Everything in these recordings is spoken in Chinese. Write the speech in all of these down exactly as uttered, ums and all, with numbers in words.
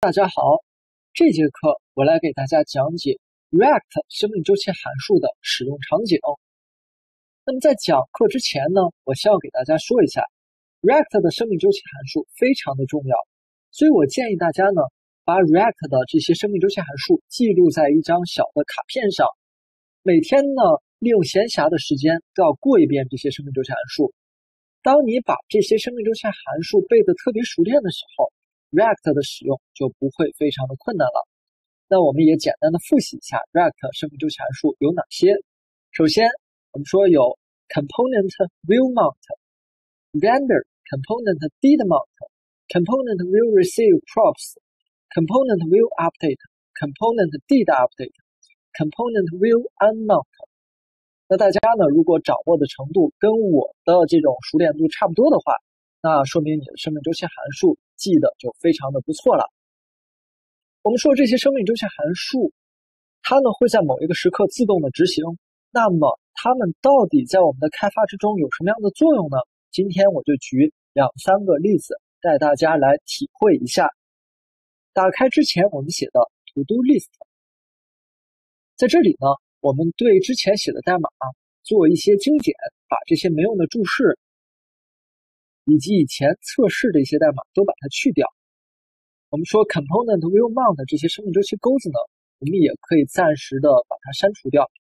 大家好，这节课我来给大家讲解 React 生命周期函数的使用场景。那么在讲课之前呢，我先要给大家说一下 React 的生命周期函数非常的重要，所以我建议大家呢，把 React 的这些生命周期函数记录在一张小的卡片上，每天呢，利用闲暇的时间都要过一遍这些生命周期函数。当你把这些生命周期函数背得特别熟练的时候， React 的使用就不会非常的困难了。那我们也简单的复习一下 React 生命周期函数有哪些。首先，我们说有 component will mount、render component did mount、component will receive props、component will update、component did update、component will unmount。那大家呢，如果掌握的程度跟我的这种熟练度差不多的话，那说明你的生命周期函数记得就非常的不错了。我们说这些生命周期函数，它呢会在某一个时刻自动的执行，那么它们到底在我们的开发之中有什么样的作用呢？今天我就举两三个例子带大家来体会一下。打开之前我们写的 to do list， 在这里呢，我们对之前写的代码做一些精简，把这些没用的注释以及以前测试的一些代码都把它去掉。我们说 component will mount 这些生命周期钩子呢，我们也可以暂时的把它删除掉。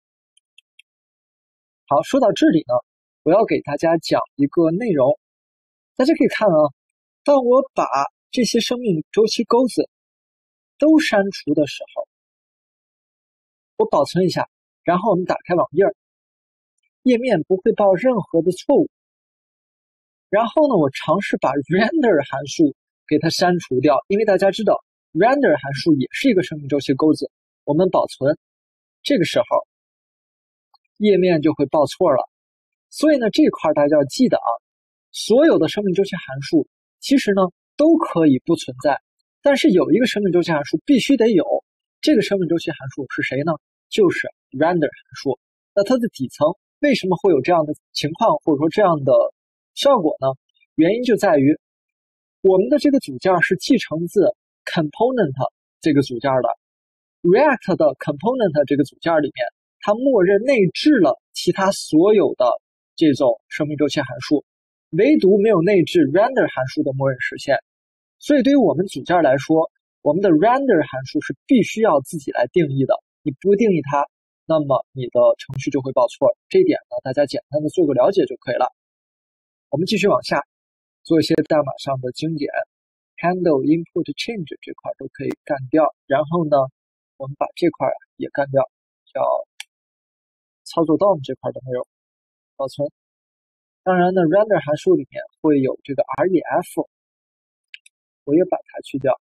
好，说到这里呢，我要给大家讲一个内容。大家可以看啊，当我把这些生命周期钩子都删除的时候，我保存一下，然后我们打开网页，页面不会报任何的错误。然后呢，我尝试把 render 函数给它删除掉，因为大家知道 render 函数也是一个生命周期钩子，我们保存，这个时候页面就会报错了。所以呢，这一块大家要记得啊，所有的生命周期函数其实呢都可以不存在，但是有一个生命周期函数必须得有，这个生命周期函数是谁呢？就是 render 函数。那它的底层为什么会有这样的情况，或者说这样的效果呢？原因就在于我们的这个组件是继承自 component 这个组件的。 React 的 component 这个组件里面，它默认内置了其他所有的这种生命周期函数，唯独没有内置 render 函数的默认实现。所以对于我们组件来说，我们的 render 函数是必须要自己来定义的，你不定义它，那么你的程序就会报错。这一点呢，大家简单的做个了解就可以了。我们继续往下做一些代码上的精简， handle input change 这块都可以干掉，然后呢，我们把这块也干掉，叫操作 D O M 这块的内容保存。当然呢 render 函数里面会有这个 ref， 我也把它去掉。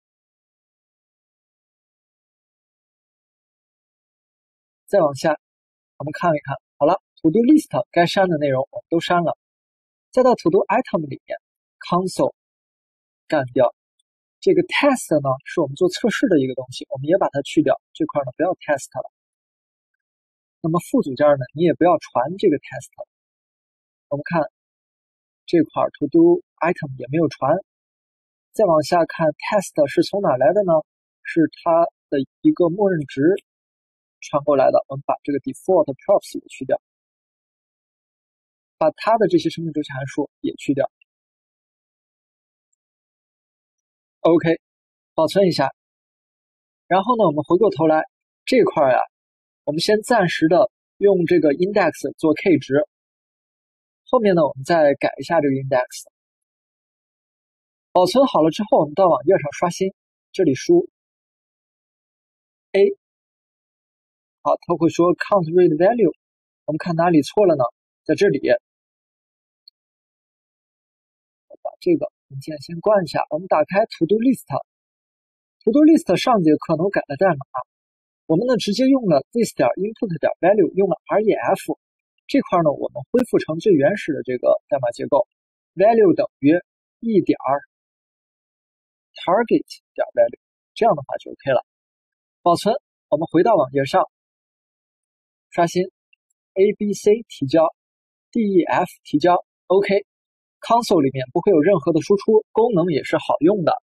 再往下我们看一看，好了， to do list 该删的内容我们都删了。再到 to do item 里面 console 干掉。这个 test 呢是我们做测试的一个东西，我们也把它去掉，这块呢不要 test 了。那么副组件呢，你也不要传这个 test 了。我们看这块 to do item 也没有传。再往下看 test 是从哪来的呢？是它的一个默认值传过来的，我们把这个 default props 也去掉，把它的这些生命周期函数也去掉。 OK， 保存一下。然后呢，我们回过头来这块呀，我们先暂时的用这个 index 做 k 值，后面呢我们再改一下这个 index。 保存好了之后，我们到网页上刷新，这里输 a， 好，它会说 count read value， 我们看哪里错了呢？在这里，我把这个文件先关一下，我们打开 to do list。 to do list 上节课呢我改了代码，我们呢直接用了 this 点 input 点 value， 用了 ref， 这块呢我们恢复成最原始的这个代码结构， value 等于一点 target 点 value， 这样的话就 OK 了。保存，我们回到网页上刷新 A B C 提交 D E F 提交 OK， console 里面不会有任何的输出，功能也是好用的。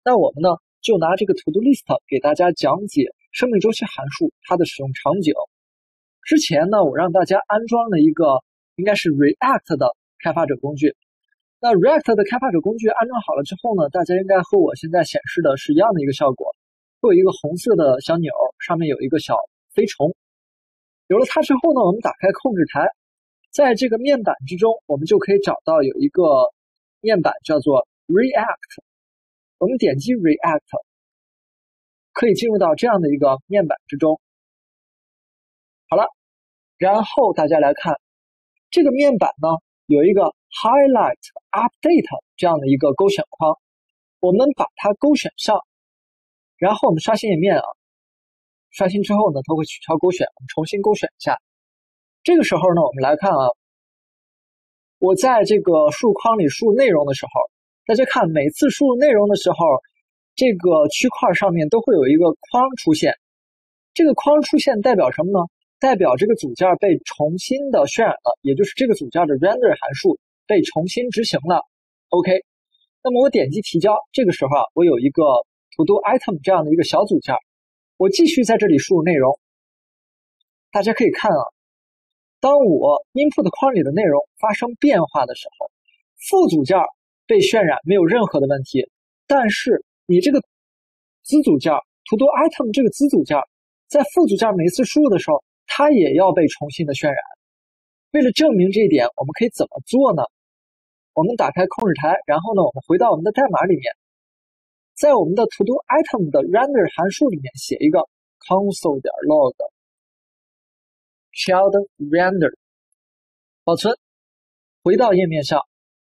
那我们呢就拿这个 to do list 给大家讲解生命周期函数它的使用场景。之前呢，我让大家安装了一个应该是 React 的开发者工具。那 React 的开发者工具安装好了之后呢，大家应该和我现在显示的是一样的一个效果，会有一个红色的小钮，上面有一个小飞虫。有了它之后呢，我们打开控制台，在这个面板之中，我们就可以找到有一个面板叫做 React。我们点击 React， 可以进入到这样的一个面板之中。好了，然后大家来看这个面板呢，有一个 Highlight Update 这样的一个勾选框，我们把它勾选上，然后我们刷新页面啊，刷新之后呢，它会取消勾选，我们重新勾选一下。这个时候呢，我们来看啊，我在这个输入框里输入内容的时候，大家看每次输入内容的时候，这个区块上面都会有一个框出现。这个框出现代表什么呢？代表这个组件被重新的渲染了，也就是这个组件的 render 函数被重新执行了。OK， 那么我点击提交，这个时候啊，我有一个 to do item 这样的一个小组件，我继续在这里输入内容。大家可以看啊，当我 input 框里的内容发生变化的时候，副组件被渲染没有任何的问题，但是你这个子组件 to do item 这个子组件在副组件每次输入的时候，它也要被重新的渲染。为了证明这一点，我们可以怎么做呢？我们打开控制台，然后呢，我们回到我们的代码里面，在我们的 to do item 的 render 函数里面写一个 console 点 log child render， 保存，回到页面上，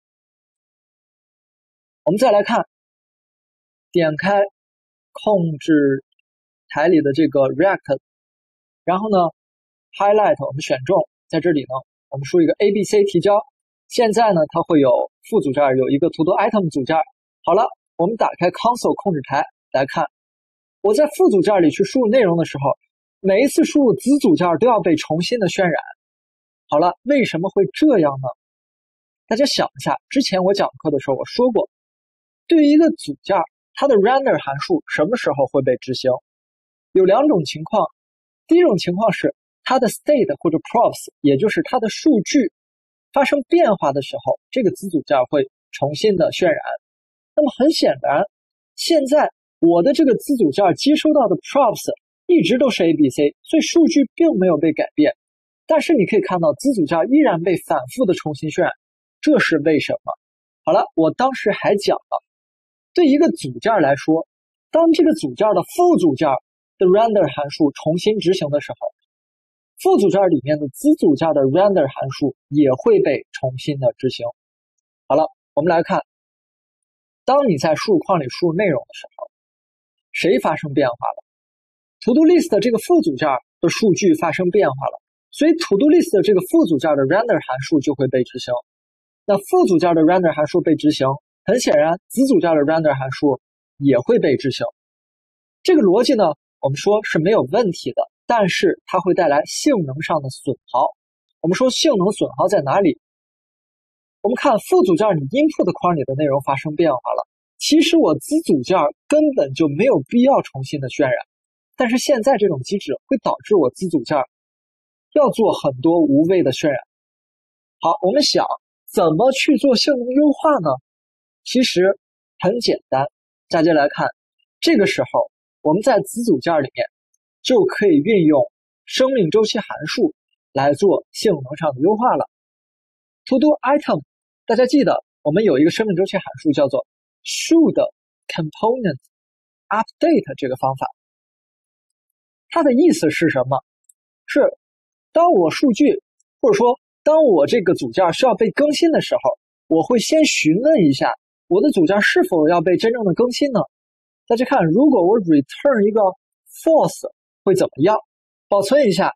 我们再来看，点开控制台里的这个 React， 然后呢 Highlight 我们选中，在这里呢我们输一个 A B C 提交。现在呢它会有副组件，有一个 to do item 组件。好了，我们打开 console 控制台来看，我在副组件里去输入内容的时候，每一次输入子组件都要被重新的渲染。好了，为什么会这样呢？大家想一下，之前我讲课的时候我说过，对于一个组件，它的 render 函数什么时候会被执行？有两种情况。第一种情况是它的 state 或者 props， 也就是它的数据发生变化的时候，这个子组件会重新的渲染。那么很显然，现在我的这个子组件接收到的 props 一直都是 A B C， 所以数据并没有被改变。但是你可以看到子组件依然被反复的重新渲染，这是为什么？好了，我当时还讲了，对一个组件来说，当这个组件的副组件的 render 函数重新执行的时候，副组件里面的子组件的 render 函数也会被重新的执行。好了，我们来看，当你在输入框里输入内容的时候，谁发生变化了？ to do list 这个副组件的数据发生变化了，所以 to do list 这个副组件的 render 函数就会被执行。那副组件的 render 函数被执行，很显然子组件的 render 函数也会被执行。这个逻辑呢，我们说是没有问题的，但是它会带来性能上的损耗。我们说性能损耗在哪里？我们看副组件你 input 框里的内容发生变化了，其实我子组件根本就没有必要重新的渲染，但是现在这种机制会导致我子组件要做很多无谓的渲染。好，我们想怎么去做性能优化呢？其实很简单，大家来看，这个时候我们在子组件里面就可以运用生命周期函数来做性能上的优化了。To do item， 大家记得我们有一个生命周期函数叫做 should component update 这个方法，它的意思是什么？是当我数据或者说当我这个组件需要被更新的时候，我会先询问一下我的组件是否要被真正的更新呢？大家看，如果我 return 一个 false 会怎么样？保存一下，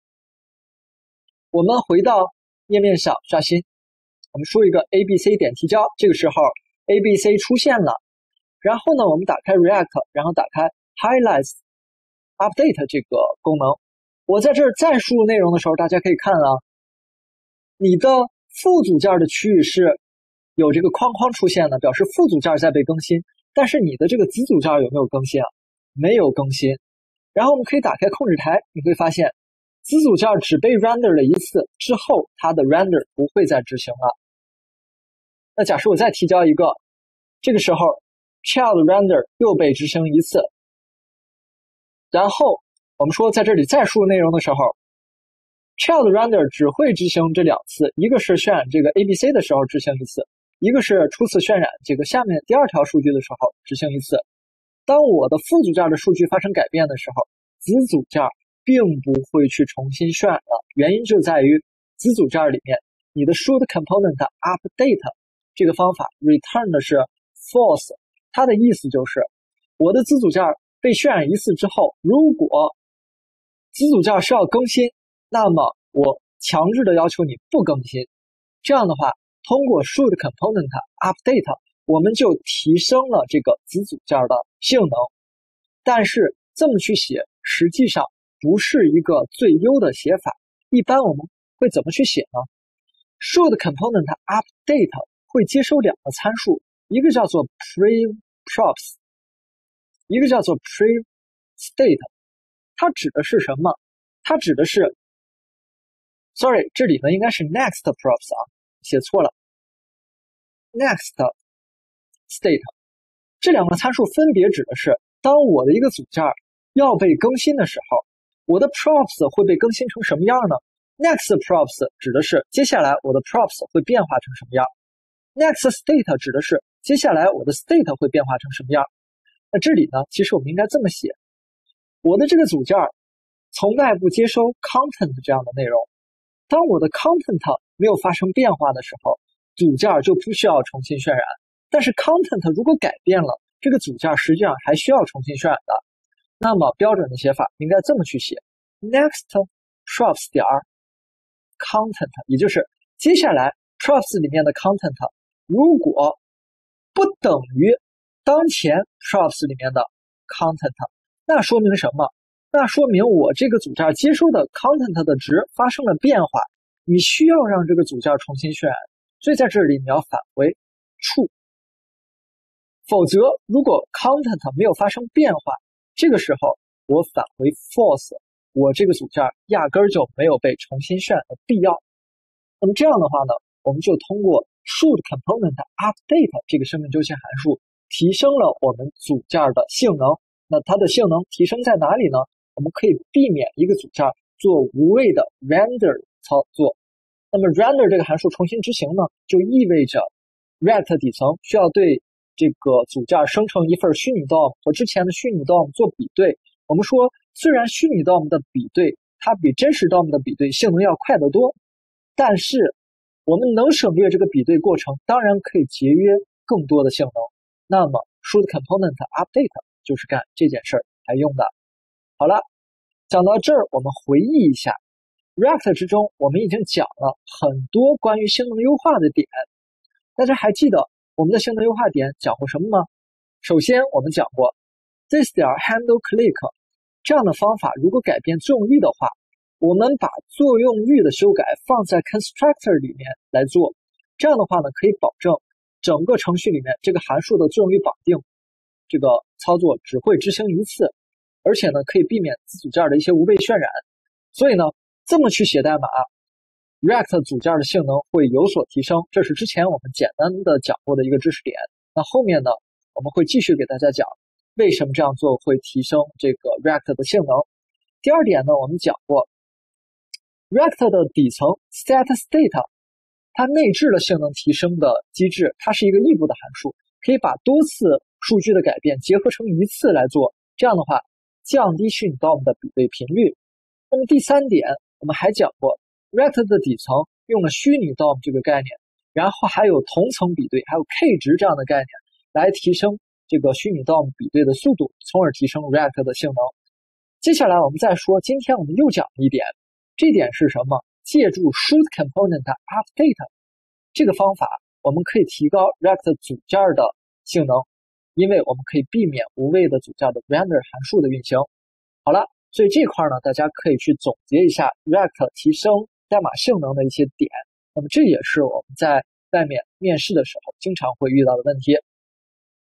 我们回到页面上刷新，我们输一个 A B C 点提交，这个时候 A B C 出现了，然后呢我们打开 React， 然后打开 Highlights Update 这个功能。我在这儿再输入内容的时候，大家可以看啊，你的副组件的区域是有这个框框出现的，表示副组件在被更新， 但是你的这个子组件有没有更新啊？没有更新。然后我们可以打开控制台，你会发现子组件只被 render 了一次之后，它的 render 不会再执行了。那假设我再提交一个，这个时候 child render 又被执行一次，然后我们说在这里再输入内容的时候， child render 只会执行这两次，一个是渲染这个 A B C 的时候执行一次，一个是初次渲染这个下面第二条数据的时候执行一次。当我的父组件的数据发生改变的时候，子组件并不会去重新渲染了，原因就在于子组件里面你的 should component update 这个方法 return 的是 false， 它的意思就是我的子组件被渲染一次之后，如果子组件是要更新，那么我强制的要求你不更新。这样的话，通过 should component update， 我们就提升了这个子组件的性能。但是这么去写实际上不是一个最优的写法，一般我们会怎么去写呢？ should component update 会接收两个参数，一个叫做 preprops， 一个叫做 prestate。 它指的是什么？它指的是 sorry 这里呢应该是 next props 啊，写错了， next state。 这两个参数分别指的是当我的一个组件要被更新的时候，我的 props 会被更新成什么样呢？ next props 指的是接下来我的 props 会变化成什么样， next state 指的是接下来我的 state 会变化成什么样。那这里呢其实我们应该这么写，我的这个组件从外部接收 content 这样的内容，当我的 content 没有发生变化的时候，组件就不需要重新渲染。但是 content 如果改变了，这个组件实际上还需要重新渲染的。那么标准的写法应该这么去写 next props 点 content， 也就是接下来 props 里面的 content 如果不等于当前 props 里面的 content， 那说明什么？那说明我这个组件接收的 content 的值发生了变化，你需要让这个组件重新渲染，所以在这里你要返回 true。 否则如果 content 没有发生变化，这个时候我返回 false， 我这个组件压根儿就没有被重新渲染的必要。那么这样的话呢，我们就通过 should component update 这个生命周期函数提升了我们组件的性能。那它的性能提升在哪里呢？我们可以避免一个组件做无谓的 render 操作。那么 render 这个函数重新执行呢，就意味着 React 底层需要对这个组件生成一份虚拟 D O M 和之前的虚拟 D O M 做比对。我们说虽然虚拟 D O M 的比对它比真实 D O M 的比对性能要快得多，但是我们能省略这个比对过程，当然可以节约更多的性能。那么 should component update 就是干这件事儿来用的。好了，讲到这儿我们回忆一下 React 之中我们已经讲了很多关于性能优化的点，大家还记得我们的性能优化点讲过什么吗？首先我们讲过 this 点 handle click 这样的方法，如果改变作用域的话，我们把作用域的修改放在 constructor 里面来做，这样的话呢可以保证整个程序里面这个函数的作用域绑定这个操作只会执行一次，而且呢可以避免子组件的一些无谓渲染。所以呢这么去写代码， React 组件的性能会有所提升，这是之前我们简单的讲过的一个知识点。那后面呢我们会继续给大家讲为什么这样做会提升这个 React 的性能。第二点呢，我们讲过 React 的底层 set state 它内置了性能提升的机制，它是一个异步的函数，可以把多次数据的改变结合成一次来做，这样的话降低虚拟 D O M 的比对频率。那么第三点我们还讲过 React 的底层用了虚拟 D O M 这个概念，然后还有同层比对还有 K 值这样的概念来提升这个虚拟 D O M 比对的速度，从而提升 React 的性能。接下来我们再说，今天我们又讲了一点，这点是什么？借助 should component update 这个方法，我们可以提高 React 组件的性能，因为我们可以避免无谓的组件的 render 函数的运行。好了，所以这块呢，大家可以去总结一下 React 提升代码性能的一些点。那么这也是我们在外面面试的时候经常会遇到的问题。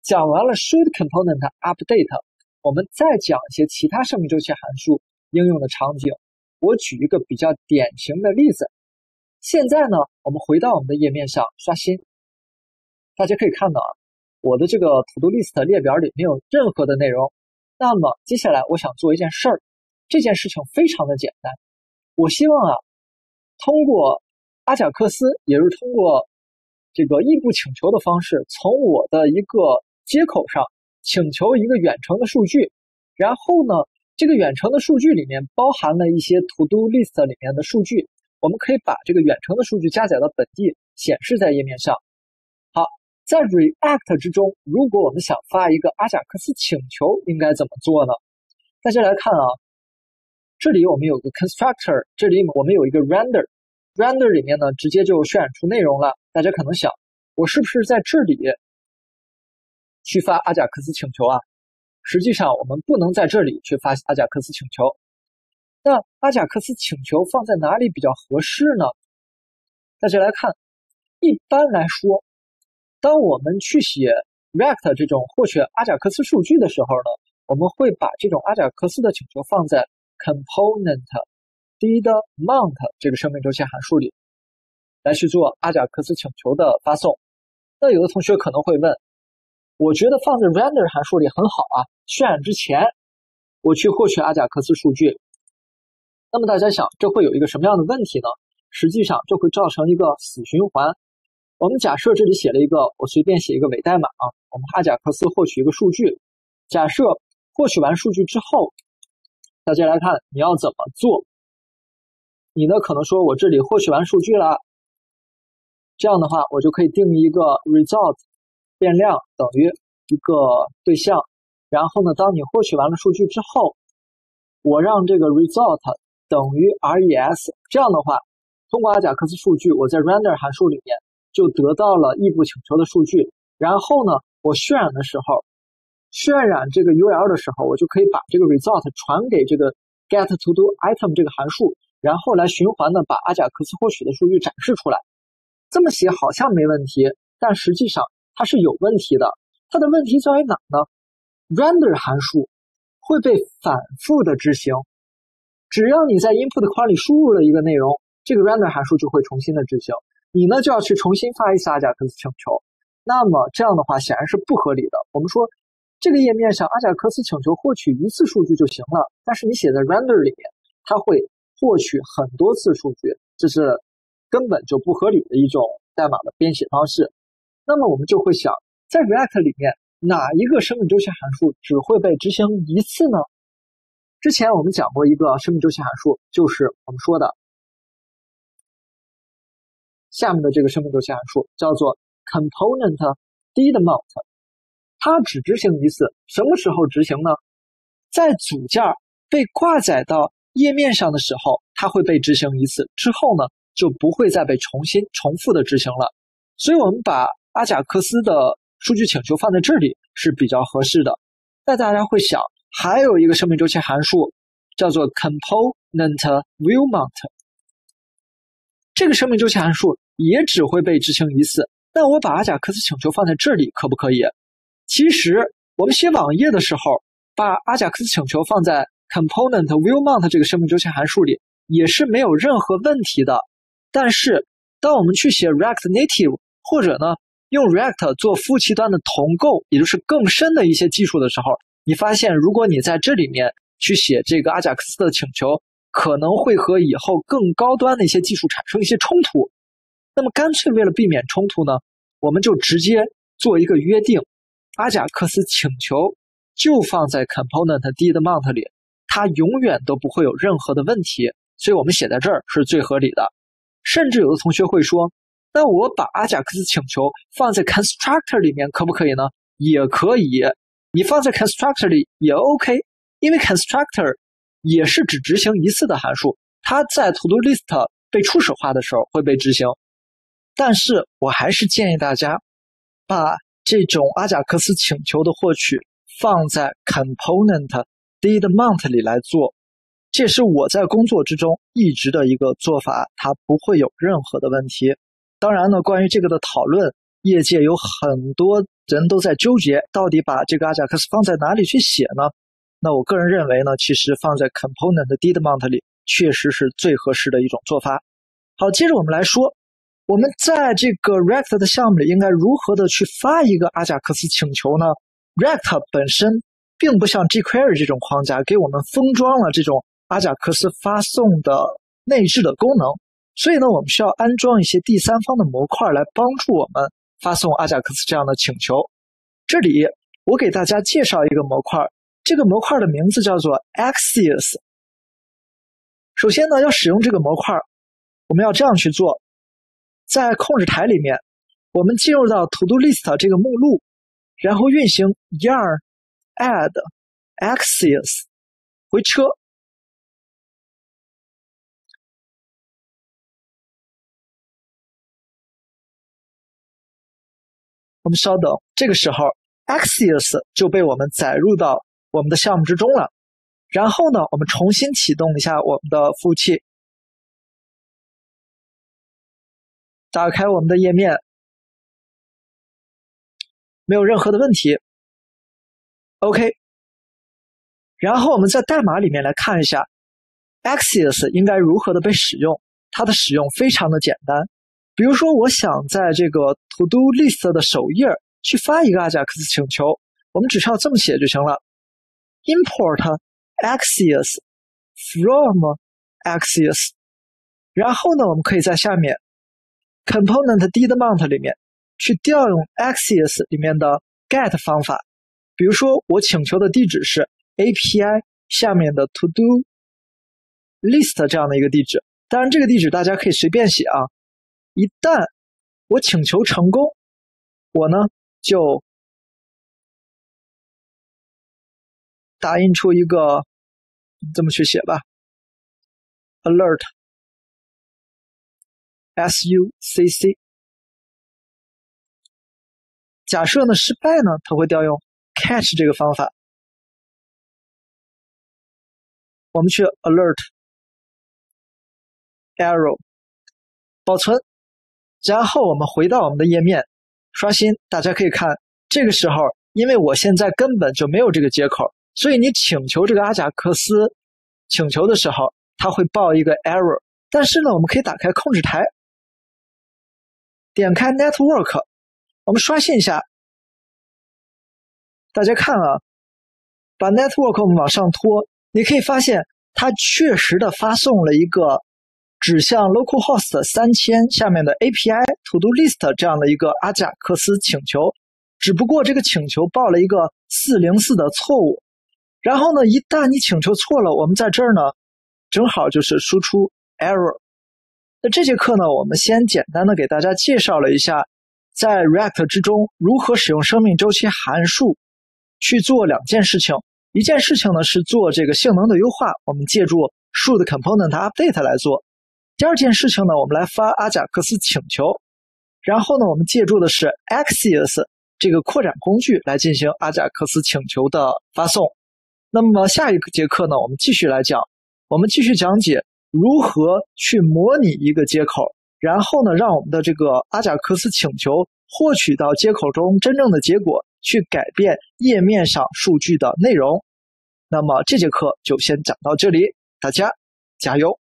讲完了 should component update， 我们再讲一些其他生命周期函数应用的场景。我举一个比较典型的例子。现在呢，我们回到我们的页面上刷新，大家可以看到啊，我的这个 to do list 列表里没有任何的内容。那么接下来我想做一件事儿，这件事情非常的简单。我希望啊，通过阿贾克斯，也就是通过这个异步请求的方式，从我的一个接口上请求一个远程的数据，然后呢，这个远程的数据里面包含了一些 to do list 里面的数据，我们可以把这个远程的数据加载到本地，显示在页面上。好，在 React 之中，如果我们想发一个阿贾克斯请求，应该怎么做呢？大家来看啊，这里我们有个 constructor， 这里我们有一个 render。render 里面呢，直接就渲染出内容了。大家可能想，我是不是在这里去发阿贾克斯请求啊？实际上我们不能在这里去发阿贾克斯请求。那阿贾克斯请求放在哪里比较合适呢？大家来看，一般来说，当我们去写 React 这种获取阿贾克斯数据的时候呢，我们会把这种阿贾克斯的请求放在 component did mount 这个生命周期函数里来去做阿贾克斯请求的发送。那有的同学可能会问，我觉得放在 render 函数里很好啊，渲染之前我去获取阿贾克斯数据。那么大家想，这会有一个什么样的问题呢？实际上这会造成一个死循环。我们假设这里写了一个，我随便写一个伪代码啊，我们阿贾克斯获取一个数据。假设获取完数据之后，大家来看你要怎么做。你呢可能说我这里获取完数据了，这样的话我就可以定义一个 result 变量等于一个对象，然后呢当你获取完了数据之后，我让这个 result 等于 res， 这样的话通过阿贾克斯数据，我在 render 函数里面就得到了异步请求的数据，然后呢我渲染的时候，渲染这个 U L 的时候，我就可以把这个 result 传给这个 get to do item 这个函数，然后来循环的把阿贾克斯获取的数据展示出来。这么写好像没问题，但实际上它是有问题的。它的问题在于哪呢？ render 函数会被反复的执行，只要你在 input 框里输入了一个内容，这个 render 函数就会重新的执行，你呢就要去重新发一次阿贾克斯请求。那么这样的话显然是不合理的。我们说这个页面上阿贾克斯请求获取一次数据就行了，但是你写在 render 里面，它会获取很多次数据，这是根本就不合理的一种代码的编写方式。那么我们就会想，在 React 里面哪一个生命周期函数只会被执行一次呢？之前我们讲过一个生命周期函数，就是我们说的下面的这个生命周期函数，叫做 component did mount， 它只执行一次。什么时候执行呢？在组件被挂载到页面上的时候，它会被执行一次，之后呢就不会再被重新重复的执行了。所以我们把阿贾克斯的数据请求放在这里是比较合适的。那大家会想，还有一个生命周期函数叫做 component will mount， 这个生命周期函数也只会被执行一次。那我把阿贾克斯请求放在这里可不可以？其实我们写网页的时候，把阿贾克斯请求放在 component will mount 这个生命周期函数里也是没有任何问题的。但是当我们去写 React Native， 或者呢用 React 做服务器端的同构，也就是更深的一些技术的时候，你发现如果你在这里面去写这个阿贾克斯的请求，可能会和以后更高端的一些技术产生一些冲突。那么干脆为了避免冲突呢，我们就直接做一个约定，阿贾克斯请求就放在 component did mount 里，它永远都不会有任何的问题，所以我们写在这儿是最合理的。甚至有的同学会说，那我把阿贾克斯请求放在 constructor 里面可不可以呢？也可以，你放在 constructor 里也 OK， 因为 constructor 也是只执行一次的函数，它在 to do list 被初始化的时候会被执行。但是我还是建议大家把这种阿贾克斯请求的获取放在 component did mount 里来做，这是我在工作之中一直的一个做法，它不会有任何的问题。当然呢，关于这个的讨论，业界有很多人都在纠结到底把这个 Ajax 放在哪里去写呢？那我个人认为呢，其实放在 component didmount 里确实是最合适的一种做法。好，接着我们来说，我们在这个 React 的项目里应该如何的去发一个 Ajax 请求呢？ React 本身并不像 jQuery 这种框架给我们封装了这种 Ajax 发送的内置的功能，所以呢，我们需要安装一些第三方的模块来帮助我们发送 Ajax 这样的请求。这里我给大家介绍一个模块，这个模块的名字叫做 Axios。 首先呢，要使用这个模块，我们要这样去做，在控制台里面，我们进入到 To Do List 这个目录，然后运行 yarn add Axios 回车。我们稍等，这个时候 Axios 就被我们载入到我们的项目之中了。然后呢，我们重新启动一下我们的服务器，打开我们的页面，没有任何的问题。OK， 然后我们在代码里面来看一下 Axios 应该如何的被使用。它的使用非常的简单，比如说我想在这个 To Do List 的首页去发一个 Ajax 请求，我们只需要这么写就行了， import Axios from Axios， 然后呢，我们可以在下面 component didmount 里面去调用 Axios 里面的 get 方法，比如说我请求的地址是 A P I 下面的 To Do List 这样的一个地址，当然这个地址大家可以随便写啊。一旦我请求成功，我呢就打印出一个，这么去写吧 alert succ。 假设呢失败呢，它会调用 catch 这个方法，我们去 alert error 保存，然后我们回到我们的页面刷新。大家可以看，这个时候因为我现在根本就没有这个接口，所以你请求这个阿贾克斯请求的时候，它会报一个 error。 但是呢，我们可以打开控制台，点开 network， 我们刷新一下，大家看啊，把 network 我们往上拖，你可以发现它确实的发送了一个指向 localhost 三千下面的 A P I To Do List 这样的一个阿贾克斯请求，只不过这个请求报了一个四零四的错误。然后呢，一旦你请求错了，我们在这儿呢正好就是输出 error。 那这节课呢，我们先简单的给大家介绍了一下在 React 之中如何使用生命周期函数去做两件事情。一件事情呢是做这个性能的优化，我们借助树的 component update 来做。第二件事情呢，我们来发阿贾克斯请求，然后呢，我们借助的是 Axios 这个扩展工具来进行阿贾克斯请求的发送。那么下一节课呢，我们继续来讲，我们继续讲解如何去模拟一个接口，然后呢，让我们的这个阿贾克斯请求获取到接口中真正的结果，去改变页面上数据的内容。那么这节课就先讲到这里，大家加油！